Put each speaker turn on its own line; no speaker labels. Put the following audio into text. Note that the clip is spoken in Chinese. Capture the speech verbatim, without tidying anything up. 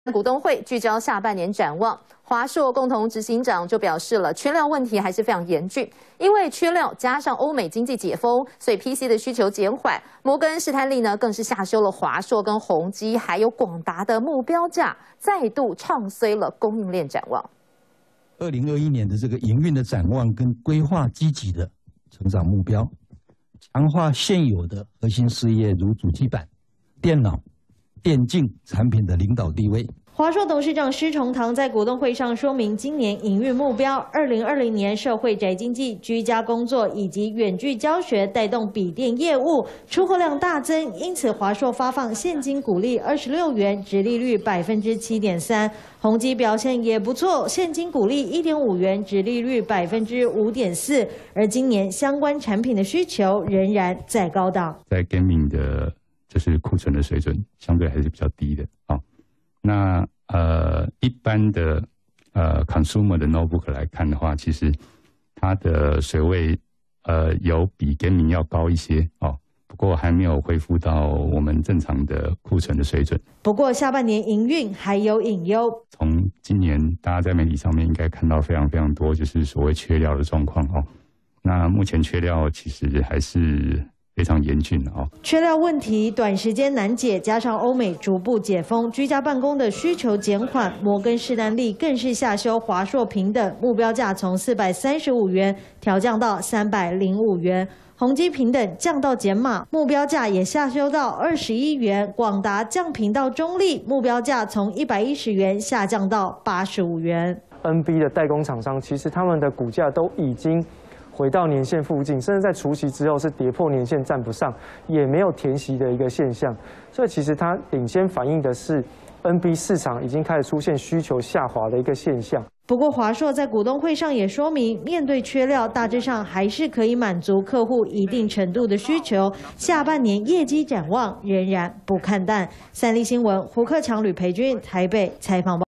股东会聚焦下半年展望，华硕共同执行长就表示了，缺料问题还是非常严峻，因为缺料加上欧美经济解封，所以 P C 的需求减缓。摩根士丹利呢更是下修了华硕跟宏基还有广达的目标价，再度唱衰了供应链展望。
二零二一年的这个营运的展望跟规划积极的成长目标，强化现有的核心事业如主机板、电脑、电竞产品的领导地位。
华硕董事长施崇棠在股东会上说明，今年营运目标：二零二零年社会宅经济、居家工作以及远距教学带动笔电业务出货量大增，因此华硕发放现金股利二十六元，殖利率百分之七点三。宏基表现也不错，现金股利一点五元，殖利率百分之五点四。而今年相关产品的需求仍然在高档，
在 gaming 的就是库存的水准相对还是比较低的啊。那呃，一般的呃 consumer 的 notebook 来看的话，其实它的水位呃有比 gaming 要高一些哦，不过还没有恢复到我们正常的库存的水准。
不过下半年营运还有隐忧。
从今年大家在媒体上面应该看到非常非常多，就是所谓缺料的状况哦。那目前缺料其实还是非常严峻的哦，
缺料问题短时间难解，加上欧美逐步解封，居家办公的需求减缓，摩根士丹利更是下修华硕平等目标价，从四百三十五元调降到三百零五元。宏基平等降到减码，目标价也下修到二十一元。广达降频到中立，目标价从一百一十元下降到八十五元。
N B 的代工厂商其实他们的股价都已经回到年线附近，甚至在除息之后是跌破年线站不上，也没有填息的一个现象。所以其实它领先反映的是 N B 市场已经开始出现需求下滑的一个现象。
不过华硕在股东会上也说明，面对缺料，大致上还是可以满足客户一定程度的需求。下半年业绩展望仍然不看淡。三立新闻胡克强、吕培军台北采访报道。